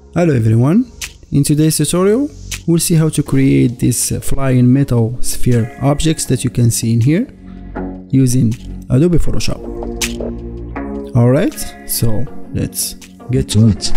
Hello everyone, in today's tutorial we'll see how to create these flying metal sphere objects that you can see in here using Adobe Photoshop. Alright, so let's get to it.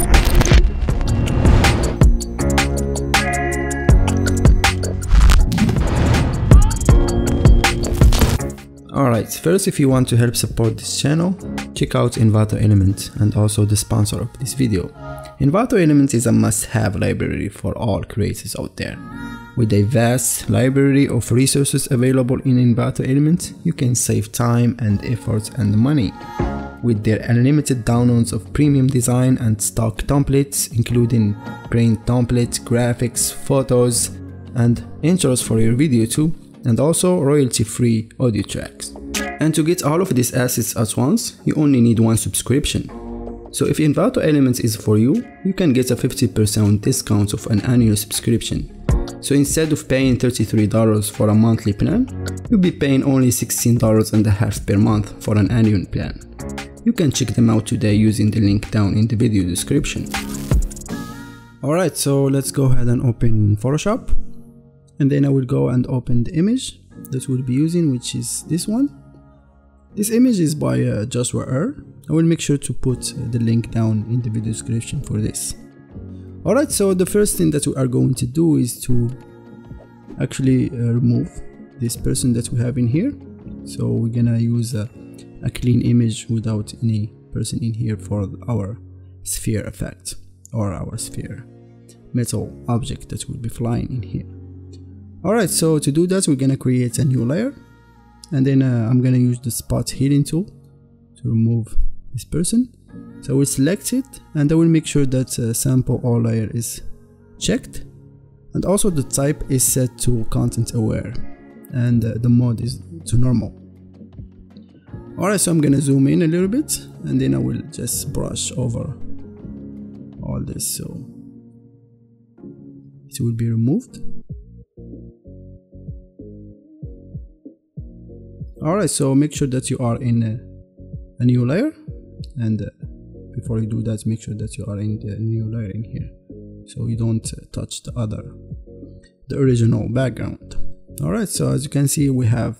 Alright, first, if you want to help support this channel, check out Envato Elements and also the sponsor of this video. Envato Elements is a must-have library for all creators out there. With a vast library of resources available in Envato Elements, you can save time and effort and money. With their unlimited downloads of premium design and stock templates, including print templates, graphics, photos, and intros for your video too, and also royalty-free audio tracks. And to get all of these assets at once, you only need one subscription. So if Envato Elements is for you, you can get a 50% discount of an annual subscription. So instead of paying $33 for a monthly plan, you'll be paying only $16.50 per month for an annual plan. You can check them out today using the link down in the video description. Alright, so let's go ahead and open Photoshop. And then I will go and open the image that we'll be using, which is this one. This image is by Joshua R. I will make sure to put the link down in the video description for this. Alright, so the first thing that we are going to do is to actually remove this person that we have in here. So we're gonna use a clean image without any person in here for our sphere effect, or our sphere metal object that will be flying in here. Alright, so to do that, we're gonna create a new layer, and then I'm gonna use the spot healing tool to remove this person. So we'll select it, and I will make sure that sample all layer is checked, and also the type is set to content aware, and the mode is to normal. Alright, so I'm gonna zoom in a little bit, and then I will just brush over all this so it will be removed. Alright, so make sure that you are in a new layer, and before you do that, make sure that you are in the new layer in here, so you don't touch the original background. Alright, so as you can see, we have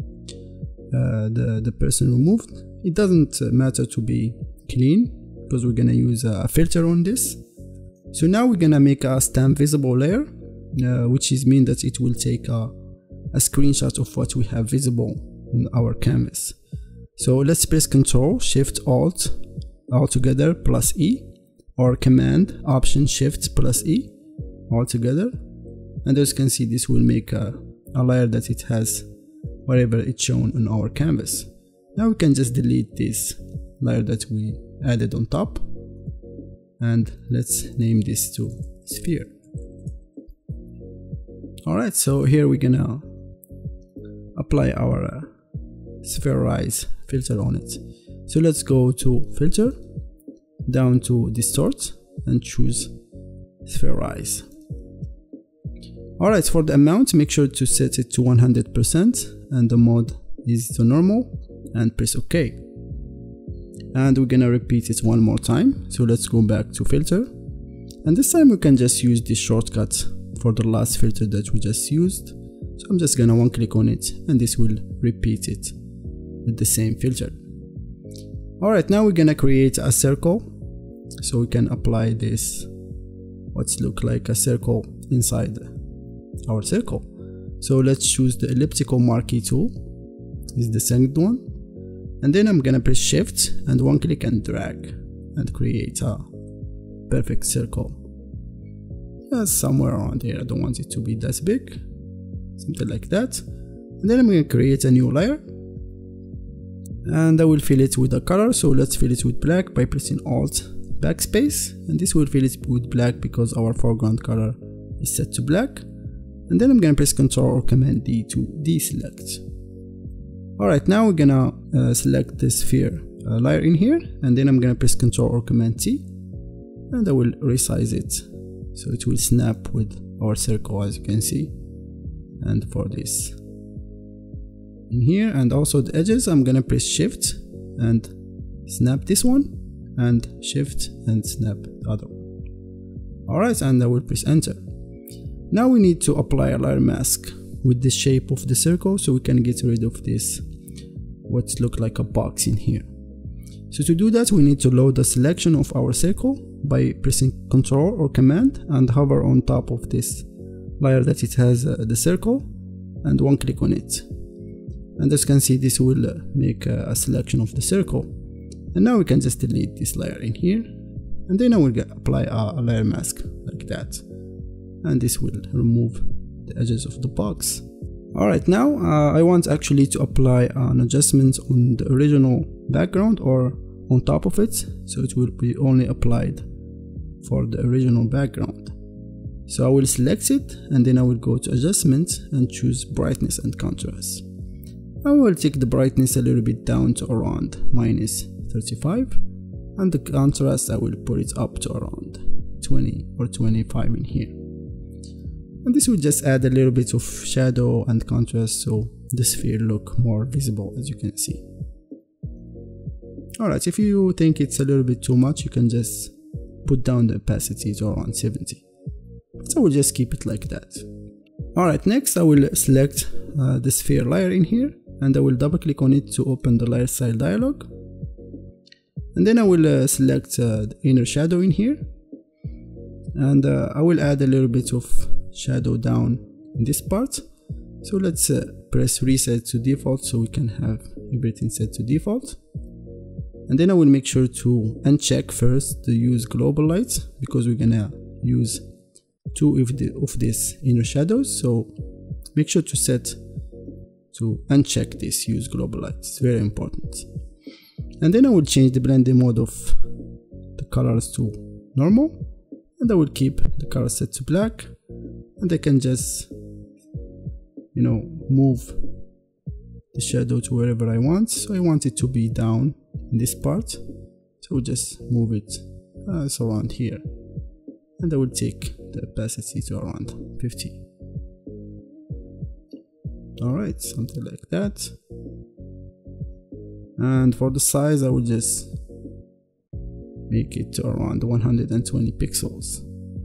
the person removed. It doesn't matter to be clean because we're gonna use a filter on this. So now we're gonna make a stamp visible layer, which is mean that it will take a screenshot of what we have visible on our canvas. So let's press Ctrl Shift Alt all together plus E, or Command Option Shift plus E all together, and as you can see, this will make a layer that it has whatever it's shown on our canvas. Now we can just delete this layer that we added on top, and let's name this to sphere. Alright, so here we're gonna apply our Spherize filter on it. So let's go to filter, down to distort, and choose Spherize. Alright, for the amount, make sure to set it to 100%, and the mode is to normal, and press OK. And we're gonna repeat it one more time. So let's go back to filter, and this time we can just use this shortcut for the last filter that we just used. So I'm just gonna one click on it, and this will repeat it with the same filter. Alright, now we're gonna create a circle, so we can apply this what's look like a circle inside our circle. So let's choose the elliptical marquee tool, is the second one, and then I'm gonna press shift and one click and drag and create a perfect circle. That's somewhere around here. I don't want it to be that big, something like that. And then I'm gonna create a new layer, and I will fill it with a color. So let's fill it with black by pressing Alt backspace, and this will fill it with black because our foreground color is set to black. And then I'm gonna press Ctrl or Command D to deselect. Alright, now we're gonna select the sphere layer in here, and then I'm gonna press Ctrl or Command T, and I will resize it so it will snap with our circle, as you can see. And for this in here, and also the edges, I'm gonna press shift and snap this one, and shift and snap the other one. Alright, and I will press enter. Now we need to apply a layer mask with the shape of the circle so we can get rid of this what look like a box in here. So to do that we need to load the selection of our circle by pressing Ctrl or Command and hover on top of this layer that it has the circle and one click on it. And as you can see, this will make a selection of the circle. And now we can just delete this layer in here, and then I will apply a layer mask like that, and this will remove the edges of the box. Alright, now I want actually to apply an adjustment on the original background or on top of it, so it will be only applied for the original background. So I will select it, and then I will go to adjustment and choose brightness and contrast. I will take the brightness a little bit down to around -35, and the contrast I will put it up to around 20 or 25 in here. And this will just add a little bit of shadow and contrast so the sphere look more visible, as you can see. Alright, if you think it's a little bit too much, you can just put down the opacity to around 70. So I will just keep it like that. Alright, next I will select the sphere layer in here, and I will double click on it to open the layer style dialog. And then I will select the inner shadow in here, and I will add a little bit of shadow down in this part. So let's press reset to default so we can have everything set to default. And then I will make sure to uncheck first the use global lights, because we're gonna use two of these inner shadows. So make sure to set to uncheck this use global lights, it's very important. And then I will change the blending mode of the colors to normal, and I will keep the color set to black, and I can just, you know, move the shadow to wherever I want. So I want it to be down in this part, so we'll just move it so around here, and I will take the opacity to around 50. Alright, something like that. And for the size I will just make it to around 120 pixels.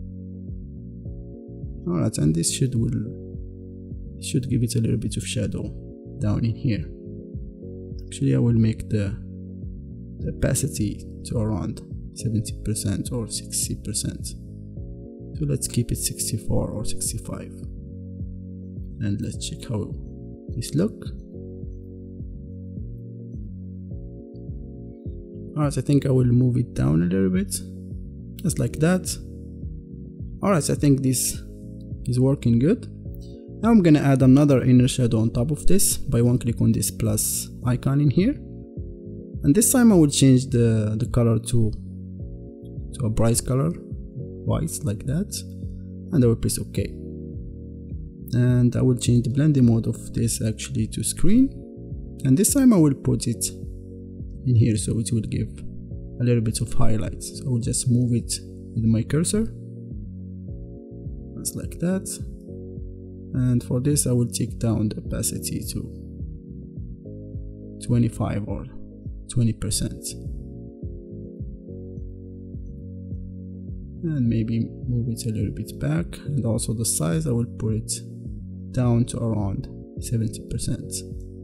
Alright, and this should give it a little bit of shadow down in here. Actually I will make the opacity to around 70% or 60%. So let's keep it 64 or 65. And let's check how this look. Alright, I think I will move it down a little bit, just like that. Alright, I think this is working good. Now I'm gonna add another inner shadow on top of this by one click on this plus icon in here. And this time I will change the color to a bright color, white, like that. And I will press OK. And I will change the blending mode of this actually to screen, and this time I will put it in here so it will give a little bit of highlights. So I will just move it with my cursor, just like that. And for this I will take down the opacity to 25 or 20%, and maybe move it a little bit back. And also the size I will put it down to around 70%.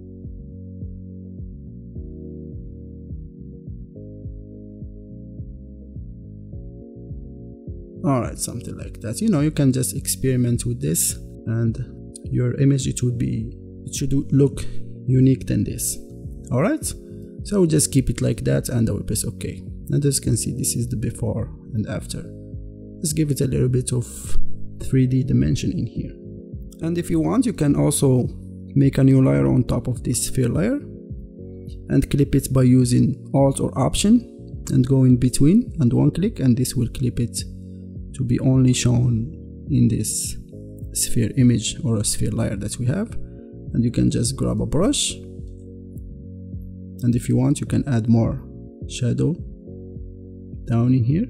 Alright, something like that. You know, you can just experiment with this, and your image it should look unique than this. Alright, so I will just keep it like that, and I will press OK. And as you can see, this is the before and after. Let's give it a little bit of 3D dimension in here. And if you want, you can also make a new layer on top of this sphere layer and clip it by using Alt or Option and go in between and one click, and this will clip it to be only shown in this sphere image or a sphere layer that we have. And you can just grab a brush, and if you want, you can add more shadow down in here.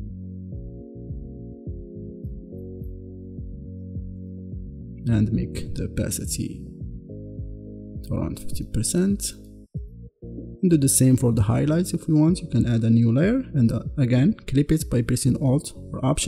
And make the opacity to around 50%. And do the same for the highlights. If you want, you can add a new layer and again clip it by pressing Alt or Option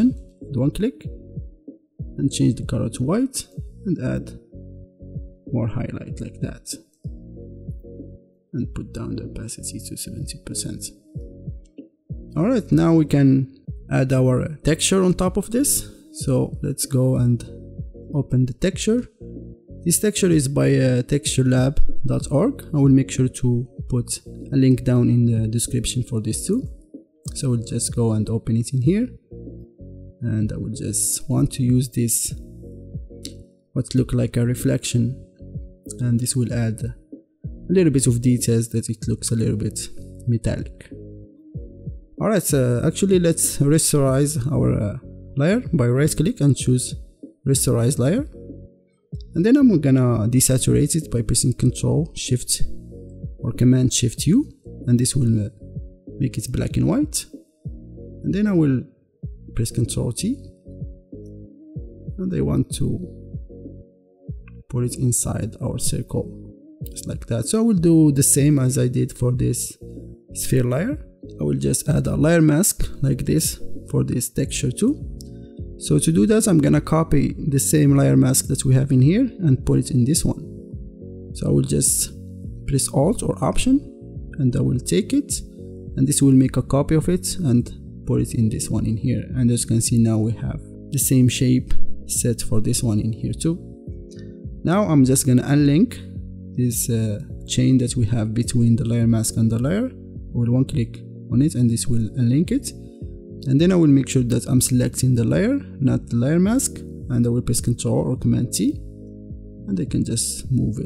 one click and change the color to white and add more highlight like that, and put down the opacity to 70%. Alright, now we can add our texture on top of this. So let's go and open the texture. This texture is by texturelab.org. I will make sure to put a link down in the description for this too. So we'll just go and open it in here, and I will just want to use this what look like a reflection, and this will add a little bit of details that it looks a little bit metallic. Alright, so actually let's rasterize our layer by right click and choose rasterize layer, and then I'm gonna desaturate it by pressing Ctrl Shift or Command Shift U, and this will make it black and white. And then I will press Ctrl T, and I want to put it inside our circle just like that. So I will do the same as I did for this sphere layer. I will just add a layer mask like this for this texture too. So to do that, I'm gonna copy the same layer mask that we have in here and put it in this one. So I will just press Alt or Option, and I will take it, and this will make a copy of it and put it in this one in here. And as you can see, now we have the same shape set for this one in here too. Now I'm just gonna unlink this chain that we have between the layer mask and the layer. I will one click on it and this will unlink it, and then I will make sure that I'm selecting the layer, not the layer mask, and I will press Ctrl or Command T, and I can just move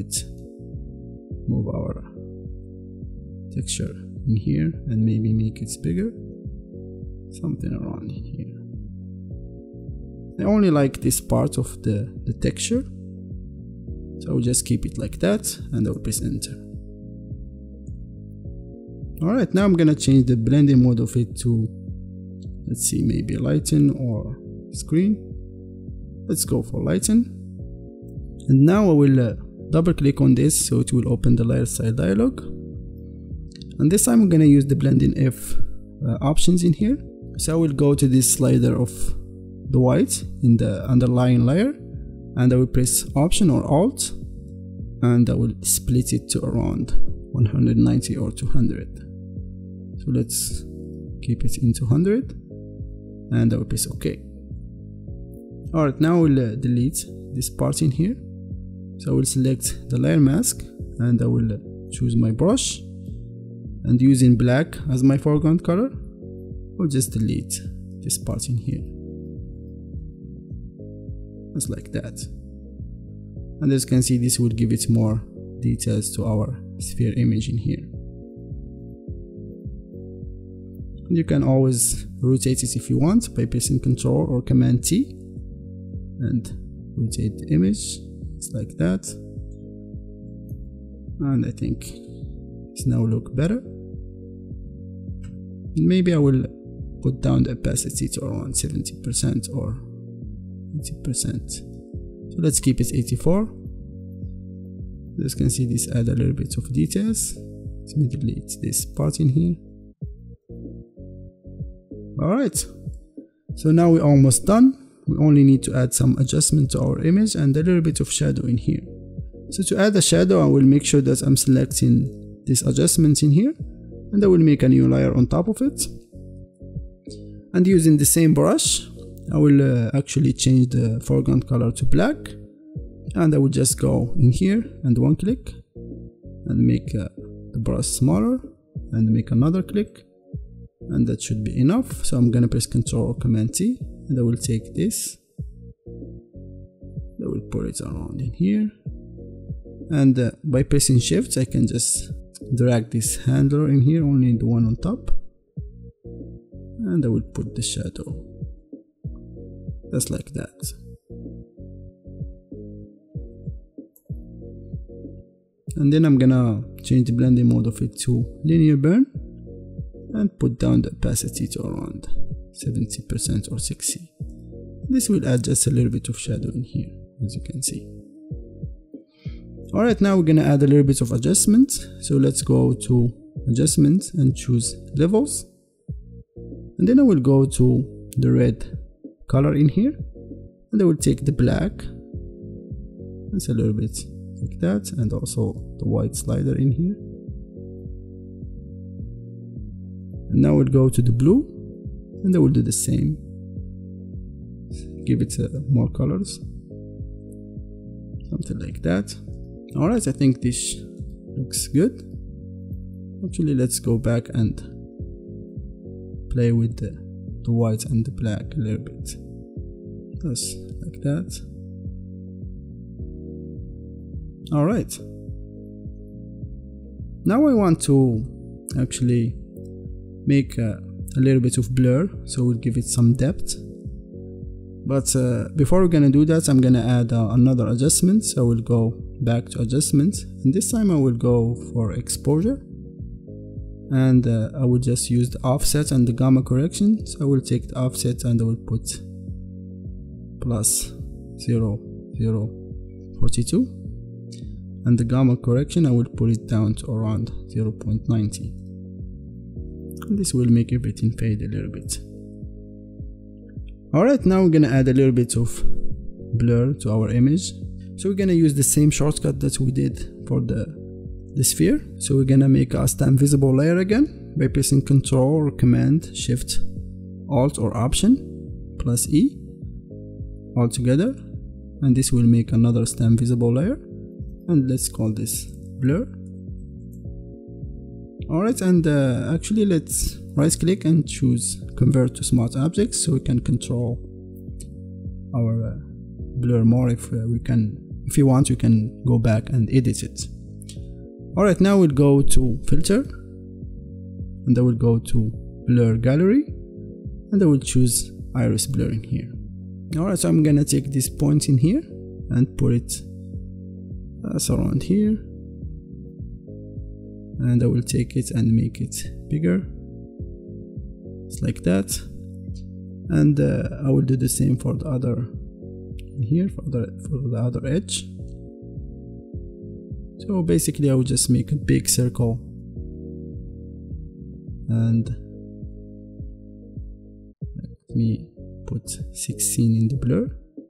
our texture in here and maybe make it bigger, something around in here. I only like this part of the texture, so I will just keep it like that, and I will press Enter. Alright, now I'm gonna change the blending mode of it to, let's see, maybe lighten or screen. Let's go for lighten. And now I will double click on this so it will open the layer style dialog. And this time I'm gonna use the blending F options in here. So I will go to this slider of the white in the underlying layer, and I will press Option or Alt, and I will split it to around 190 or 200. So let's keep it in 200, and I will press OK. Alright, now I will delete this part in here. So I will select the layer mask, and I will choose my brush, and using black as my foreground color, I'll just delete this part in here, just like that. And as you can see, this will give it more details to our sphere image in here. And you can always rotate it if you want by pressing Ctrl or Command T and rotate the image. It's like that, and I think it's now look better. Maybe I will put down the opacity to around 70% or 80%. So let's keep it 84. As you can see, this add a little bit of details. Let me delete this part in here. Alright, so now we're almost done. We only need to add some adjustment to our image and a little bit of shadow in here. So to add a shadow, I will make sure that I'm selecting this adjustment in here, and I will make a new layer on top of it. And using the same brush, I will actually change the foreground color to black, and I will just go in here and one click and make the brush smaller and make another click, and that should be enough. So I'm gonna press Ctrl or Command T, and I will take this, I will put it around in here, and by pressing Shift I can just drag this handler in here, only the one on top, and I will put the shadow just like that. And then I'm gonna change the blending mode of it to linear burn and put down the opacity to around 70% or 60. This will add just a little bit of shadow in here, as you can see. Alright, now we're gonna add a little bit of adjustment. So let's go to adjustment and choose levels, and then I will go to the red color in here, and I will take the black, it's a little bit like that, and also the white slider in here. And now we'll go to the blue, and I will do the same, give it more colors, something like that. Alright, I think this looks good. Actually, let's go back and play with the white and the black a little bit, just like that. Alright, now I want to actually make a little bit of blur, so we'll give it some depth. But before we're gonna do that, I'm gonna add another adjustment. So I will go back to adjustments, and this time I will go for exposure, and I will just use the offset and the gamma correction. So I will take the offset and I will put plus 0.042, and the gamma correction I will put it down to around 0.90. And this will make everything fade a little bit. Alright, now we're gonna add a little bit of blur to our image. So we're gonna use the same shortcut that we did for the sphere. So we're gonna make a stamp visible layer again by pressing Ctrl or Command Shift Alt or Option plus E all together, and this will make another stamp visible layer, and let's call this blur. Alright, and actually let's right click and choose convert to smart objects, so we can control our blur more. If you want, you can go back and edit it. Alright, now we'll go to filter, and I will go to blur gallery, and I will choose iris blur in here. Alright, so I'm gonna take this point in here and put it around here, and I will take it and make it bigger, just like that. And I will do the same for the other in here, for the other edge. So basically I will just make a big circle, and let me put 16 in the blur.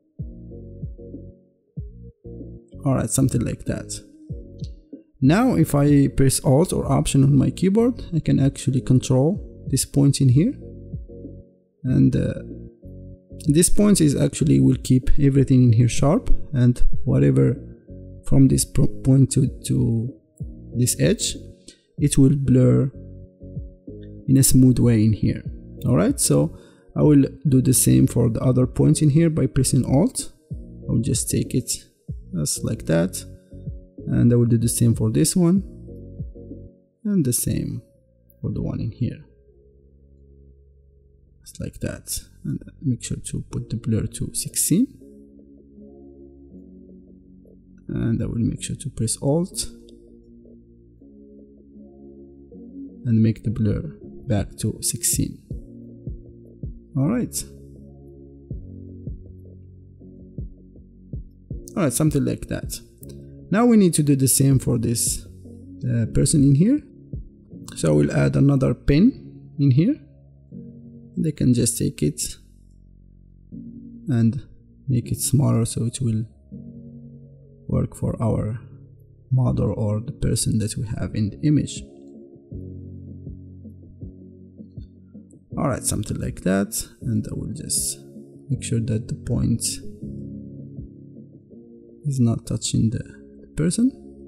Alright, something like that. Now if I press Alt or Option on my keyboard, I can actually control this point in here, and this point is actually will keep everything in here sharp, and whatever from this point to this edge, it will blur in a smooth way in here. Alright, so I will do the same for the other point in here by pressing Alt. I will just take it just like that, and I will do the same for this one, and the same for the one in here, just like that. And make sure to put the blur to 16, and I will make sure to press Alt and make the blur back to 16. Alright, something like that. Now we need to do the same for this person in here. So I will add another pen in here. They can just take it and make it smaller, so it will work for our model or the person that we have in the image. Alright, something like that, and I will just make sure that the point is not touching the person.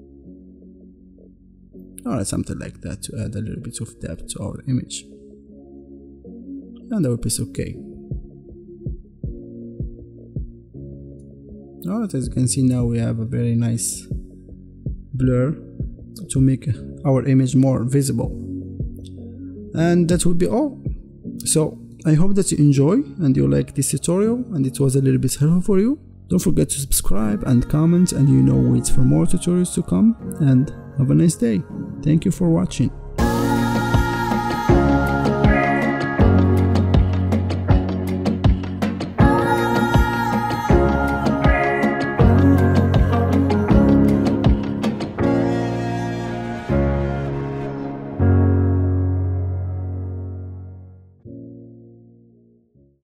Alright, something like that, to add a little bit of depth to our image. And I will press OK. Alright, as you can see now we have a very nice blur to make our image more visible. And that will be all. So I hope that you enjoy and you like this tutorial and it was a little bit helpful for you. Don't forget to subscribe and comment, and wait for more tutorials to come, and have a nice day. Thank you for watching.